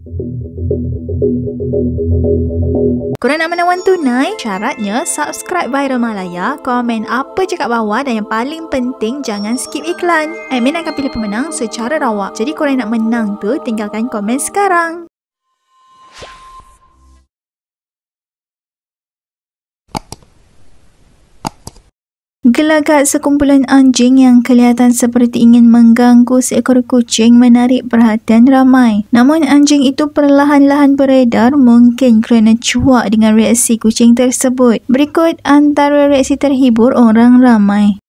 Korang nak menawan tunai? Syaratnya subscribe Viral Malaya, komen apa je kat bawah dan yang paling penting jangan skip iklan. Admin akan pilih pemenang secara rawak. Jadi korang nak menang tu tinggalkan komen sekarang. Gelagat sekumpulan anjing yang kelihatan seperti ingin mengganggu seekor kucing menarik perhatian ramai. Namun anjing itu perlahan-lahan beredar mungkin kerana cuak dengan reaksi kucing tersebut. Berikut antara reaksi terhibur orang ramai.